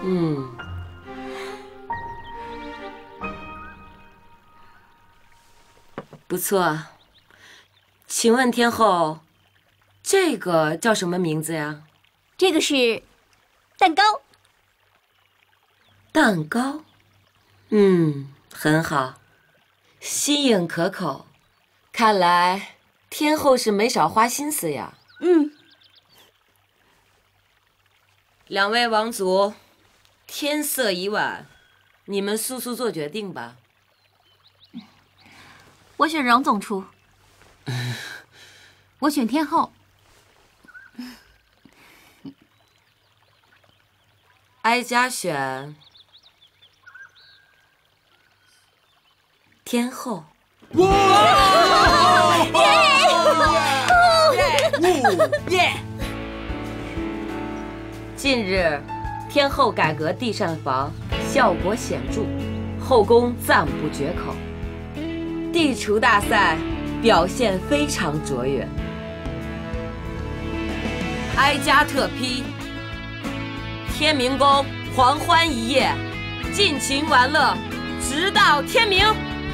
嗯，不错。请问天后，这个叫什么名字呀？ 这个是蛋糕。 蛋糕，很好，新颖可口。看来天后是没少花心思呀。两位王族，天色已晚，你们速速做决定吧。 我选荣总厨。我选天后。 哀家选天后。 耶！ 近日，天后改革地膳房，效果显著，后宫赞不绝口。地厨大赛表现非常卓越，哀家特批：天明宫狂欢一夜，尽情玩乐，直到天明。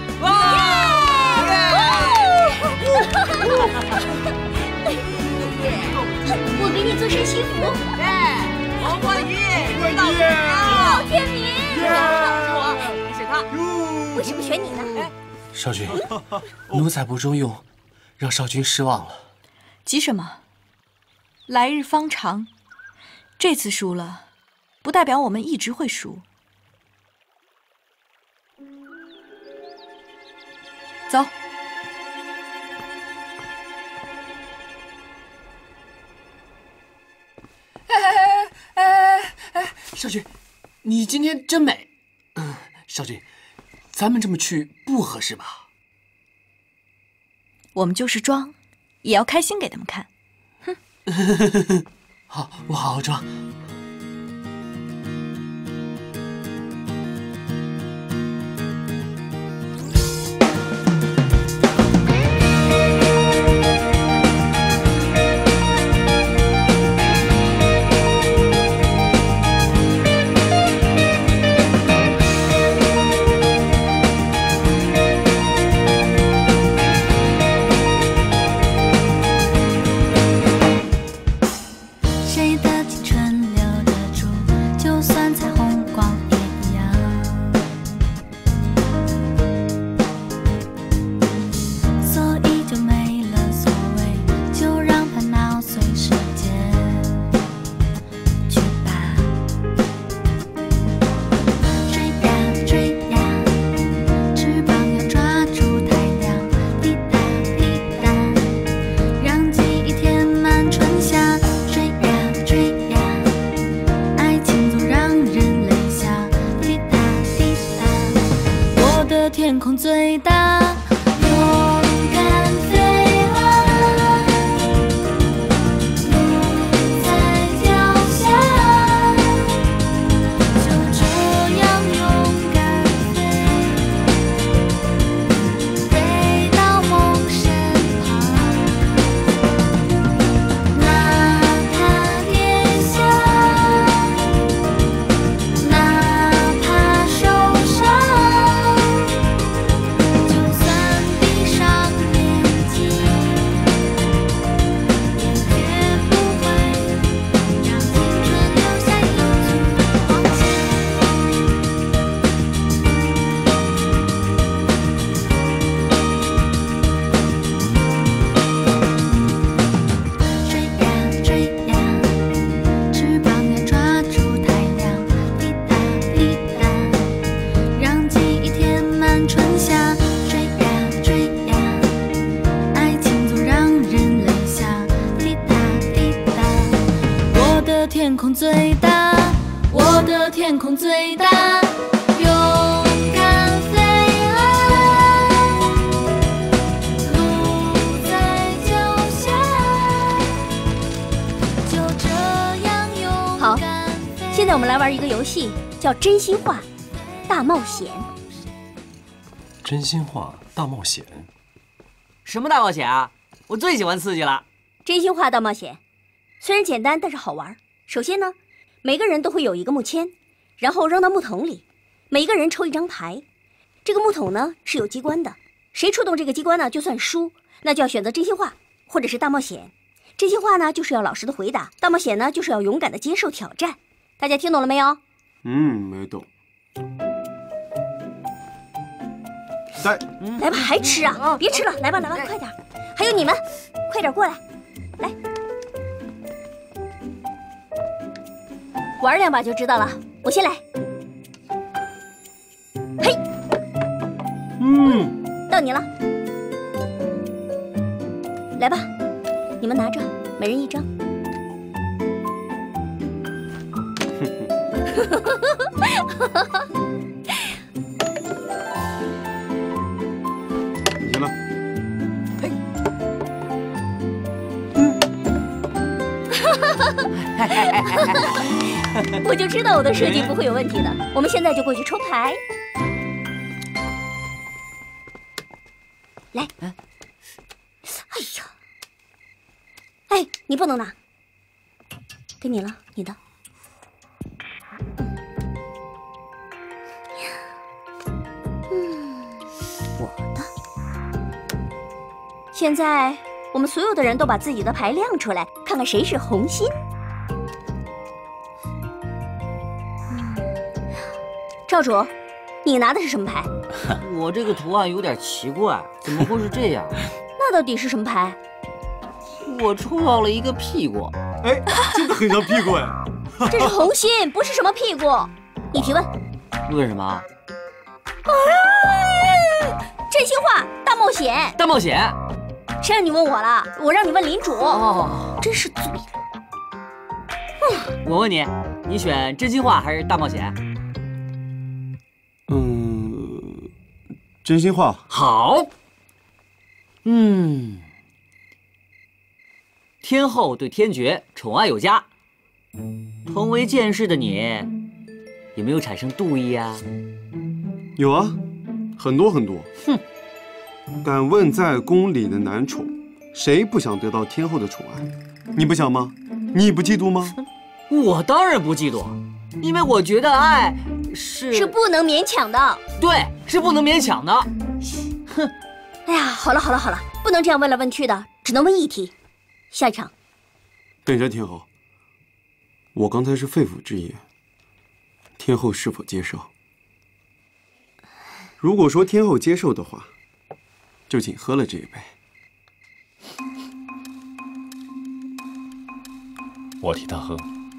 我给你做身西服。 狂欢一夜， 到天明。 是他。 为什么选你呢？ 少君，奴才不中用，让少君失望了。 急什么？来日方长，这次输了，不代表我们一直会输。走。 少君，你今天真美。少君，咱们这么去不合适吧？ 我们就是装，也要开心给他们看。 哼。好，我好好装。 天空最大，勇敢飞啊，路在脚下，就这样勇敢飞，飞到梦身旁，哪怕跌下，哪怕受伤。天空最大，我的天空最大，勇敢飞啊，路在脚下，就这样勇敢飞。 好，现在我们来玩一个游戏，叫真心话大冒险。 真心话大冒险？ 什么大冒险啊？我最喜欢刺激了。 真心话大冒险，虽然简单，但是好玩。首先呢，每个人都会有一个木签， 然后扔到木桶里，每一个人抽一张牌。这个木桶呢是有机关的，谁触动这个机关呢就算输，那就要选择真心话或者是大冒险。真心话呢就是要老实的回答，大冒险呢就是要勇敢的接受挑战。大家听懂了没有？ 没懂。 来吧，还吃啊？别吃了，来吧，快点！还有你们，快点过来，来，玩2把就知道了。我先来。嘿，到你了。来吧，你们拿着，每人一张。 你了。 我就知道我的设计不会有问题的。我们现在就过去抽牌。来，哎呀，哎，你不能拿，给你了，你的。我的。现在我们所有的人都把自己的牌亮出来，看看谁是红心。赵主，你拿的是什么牌？ 我这个图案有点奇怪，怎么会是这样？ 那到底是什么牌？ 我抽到了一个屁股。 哎，真的很像屁股哎。 这是红心，不是什么屁股。你提问。 问什么？ 真心话大冒险。 大冒险？ 谁让你问我了？我让你问领主。 哦， 真是嘴了。 我问你，你选真心话还是大冒险？ 真心话。 好。天后对天爵宠爱有加，同为剑士的你，有没有产生妒意啊？ 有啊，很多很多。敢问在宫里的男宠，谁不想得到天后的宠爱？你不想吗？你不嫉妒吗？ 我当然不嫉妒，因为我觉得爱是不能勉强的。 对，是不能勉强的。 哼，哎呀，好了，不能这样问来问去的，只能问一题。下一场。 等一下，天后，我刚才是肺腑之言，天后是否接受？如果说天后接受的话，就请喝了这一杯。 我替他喝。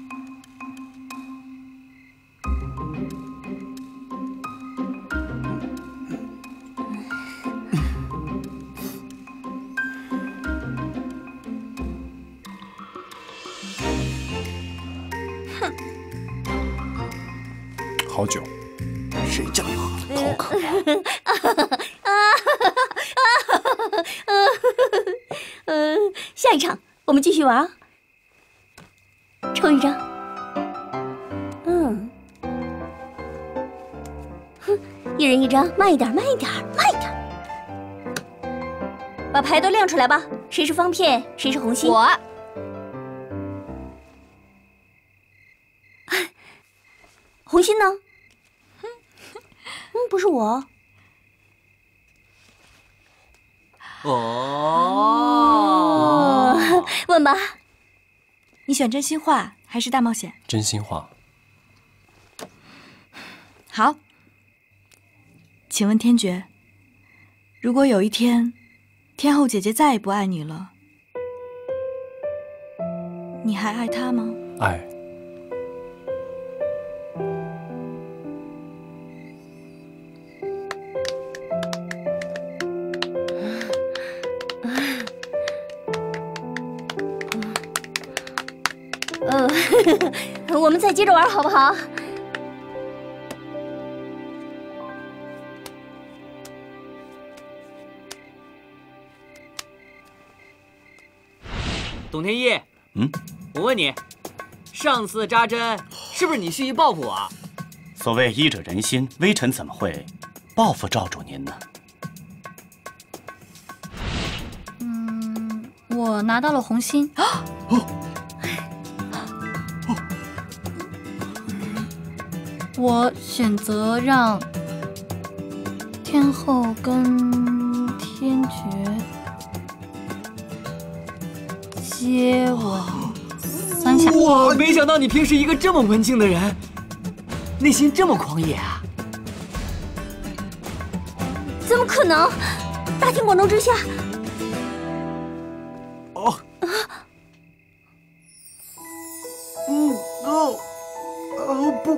好酒。 谁叫你喝？ 好渴下一场我们继续玩。抽一张。一人一张，慢一点。把牌都亮出来吧，谁是方片，谁是红心？ 我。 红心呢？不是我。问吧。 你选真心话还是大冒险？ 真心话。 好。请问天爵，如果有一天，天后姐姐再也不爱你了，你还爱她吗？ 爱。 我们再接着玩好不好？ 董天一，我问你，上次扎针是不是你蓄意报复我？ 所谓医者仁心，微臣怎么会报复赵主您呢？ 我拿到了红心。 我选择让天后跟天爵接吻3下。 哇，没想到你平时一个这么文静的人，内心这么狂野啊！ 怎么可能？大庭广众之下， 哦，不，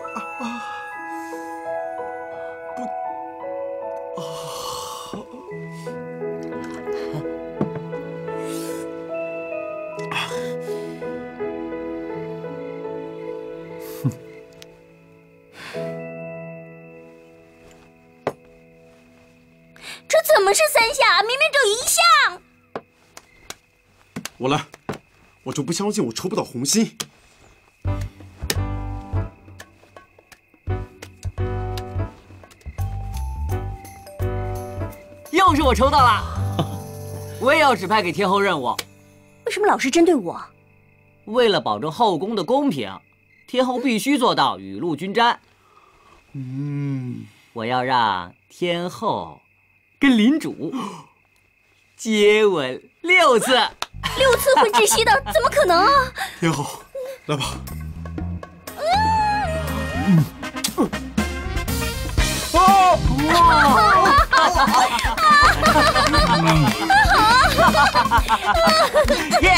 这怎么是3下？明明只有1下。 我来，我就不相信我抽不到红心。 又是我抽到了，我也要指派给天后任务。 为什么老是针对我？ 为了保证后宫的公平，天后必须做到雨露均沾。我要让天后跟领主接吻6次。 6次会窒息的，怎么可能啊？ 天后，来吧。 耶！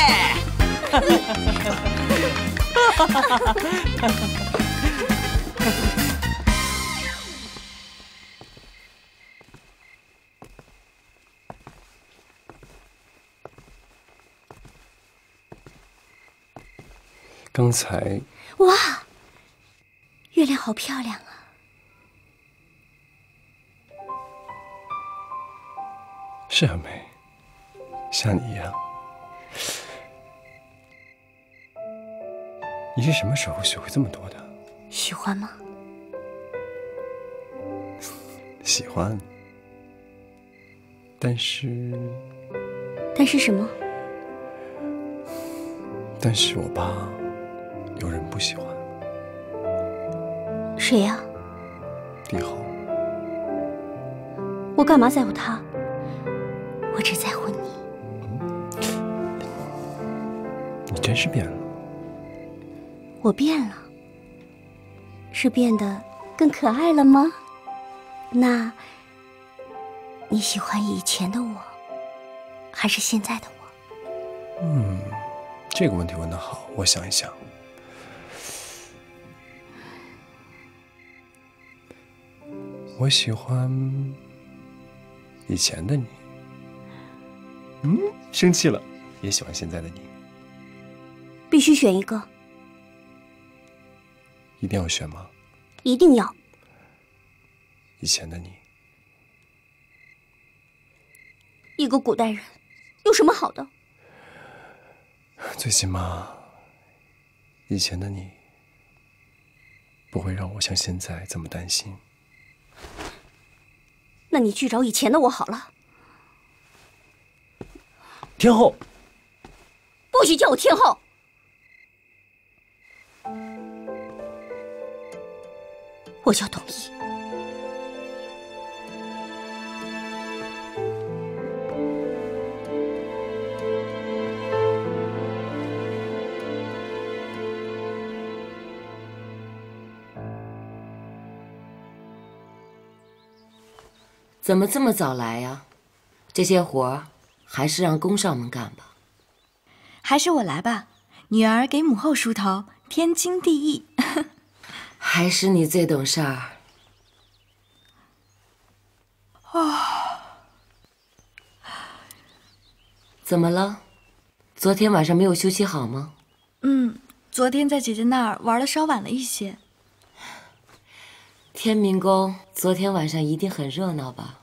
刚才哇，月亮好漂亮啊！ 是很美，像你一样。你是什么时候学会这么多的？ 喜欢吗？ 喜欢，但是什么？ 但是我爸有人不喜欢。 谁呀？ 帝后。 我干嘛在乎他？我只在乎你。 你真是变了。 我变了，是变得更可爱了吗？那你喜欢以前的我，还是现在的我？ 这个问题问得好，我想一想。我喜欢以前的你。生气了，也喜欢现在的你。 必须选一个。 一定要选吗？ 一定要。 以前的你。 一个古代人，有什么好的？ 最起码，以前的你不会让我像现在这么担心。 那你去找以前的我好了。 天后， 不许叫我天后。我叫董翳。 怎么这么早来呀？这些活儿还是让宫上们干吧。 还是我来吧，女儿给母后梳头，天经地义。 还是你最懂事儿。怎么了？昨天晚上没有休息好吗？ 昨天在姐姐那儿玩的稍晚了一些。 天明宫昨天晚上一定很热闹吧？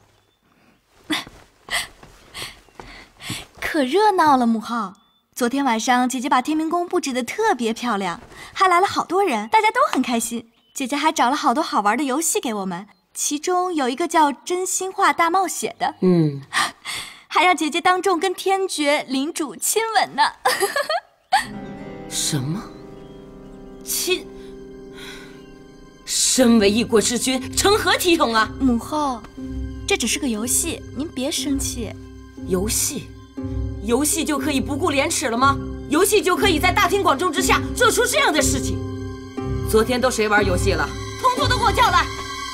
可热闹了，母后。昨天晚上姐姐把天明宫布置得特别漂亮，还来了好多人，大家都很开心。姐姐还找了好多好玩的游戏给我们，其中有一个叫真心话大冒险的。还让姐姐当众跟天爵、领主亲吻呢。 什么？亲？ 身为一国之君，成何体统啊！ 母后，这只是个游戏，您别生气。 游戏，游戏就可以不顾廉耻了吗？游戏就可以在大庭广众之下做出这样的事情？昨天都谁玩游戏了？通通都给我叫来！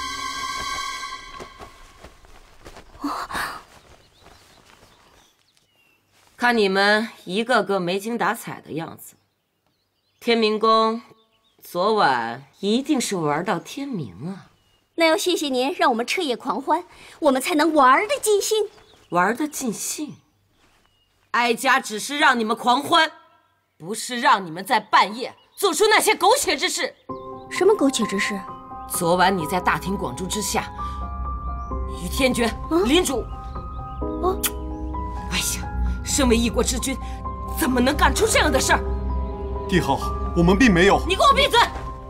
看你们一个个没精打采的样子，天明宫昨晚一定是玩到天明啊！ 那要谢谢您让我们彻夜狂欢，我们才能玩得尽兴。 玩得尽兴，哀家只是让你们狂欢，不是让你们在半夜做出那些苟且之事。 什么苟且之事？ 昨晚你在大庭广众之下与天爵、领主……哎呀，身为一国之君，怎么能干出这样的事儿？ 帝后，我们并没有。 你给我闭嘴！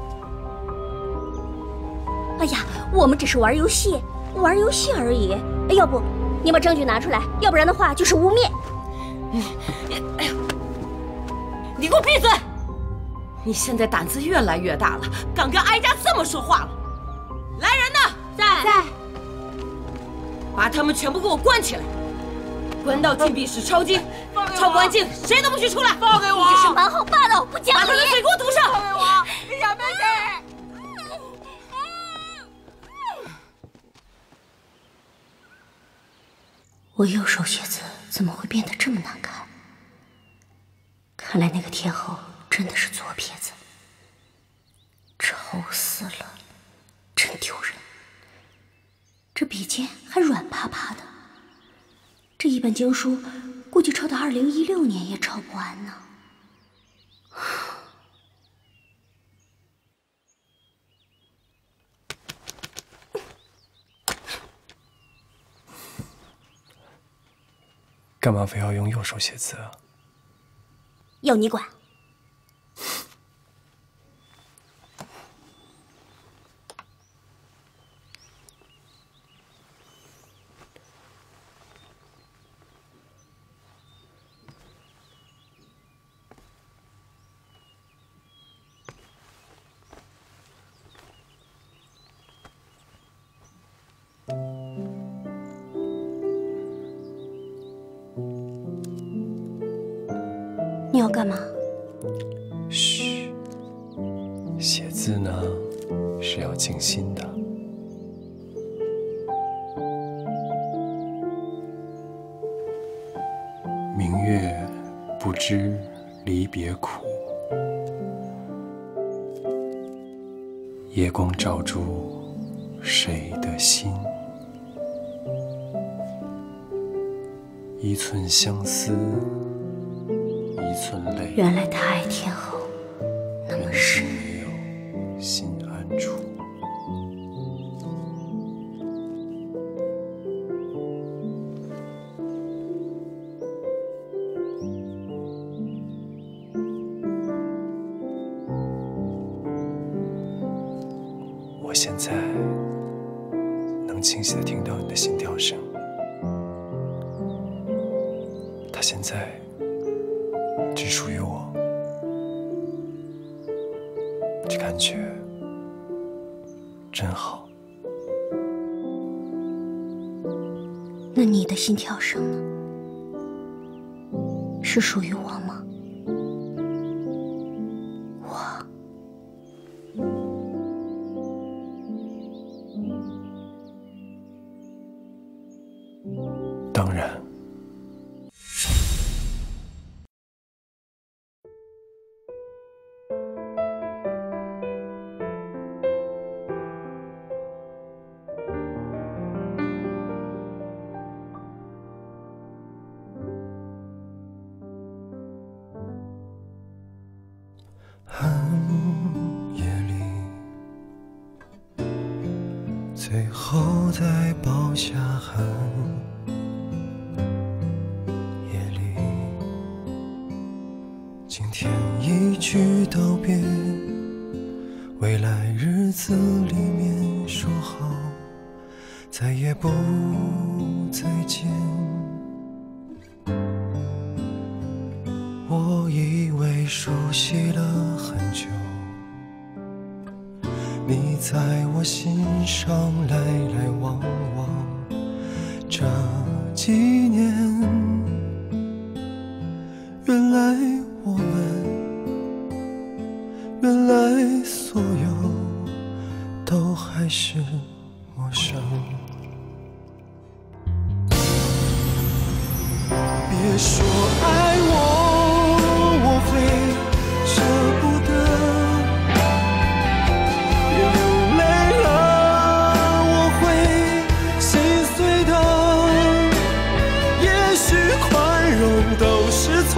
哎呀，我们只是玩游戏，玩游戏而已。要不你把证据拿出来，要不然的话就是污蔑。 哎呀，你给我闭嘴！你现在胆子越来越大了，敢跟哀家这么说话了。来人呐，在，把他们全部给我关起来，关到禁闭室抄经，抄不完经谁都不许出来。 放给我！你这是蛮横霸道，不讲理！ 把他的嘴给我堵上！ 放给我！你小妹妹！我右手写字怎么会变得这么难看？看来那个天后真的是左撇子，丑死了，真丢人！这笔尖还软趴趴的，这一本经书估计抄到2016年也抄不完呢。 干嘛非要用右手写字啊？ 要你管！你要干嘛？ 嘘，写字呢是要静心的。明月不知离别苦，夜光照住谁的心？一寸相思，一寸泪。 原来他爱天后，那么深。 没有心安处。我现在能清晰地听到你的心跳声，它现在只属于我，这感觉真好。 那你的心跳声呢？是属于我吗？ 当然。寒夜里，最后再抱下寒。今天一句道别，未来日子里面说好，再也不再见。我以为熟悉了很久， 你在我心上来来往往，这几年，原来我们，原来所有都还是陌生。别说爱我，我会舍不得。别流泪了，我会心碎的。也许宽容都是错，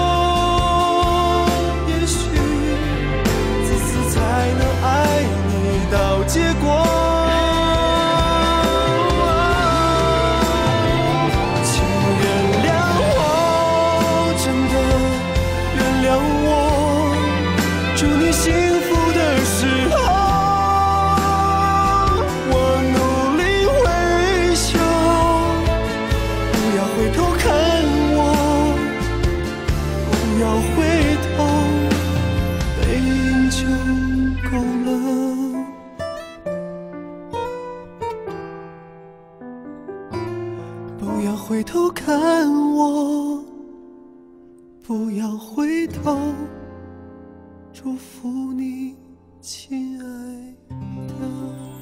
也许自私才能爱你到结果。祝你幸福的时候，我努力微笑，不要回头看我，不要回头，背影就够了。不要回头看我，不要回头。祝福你，亲爱的。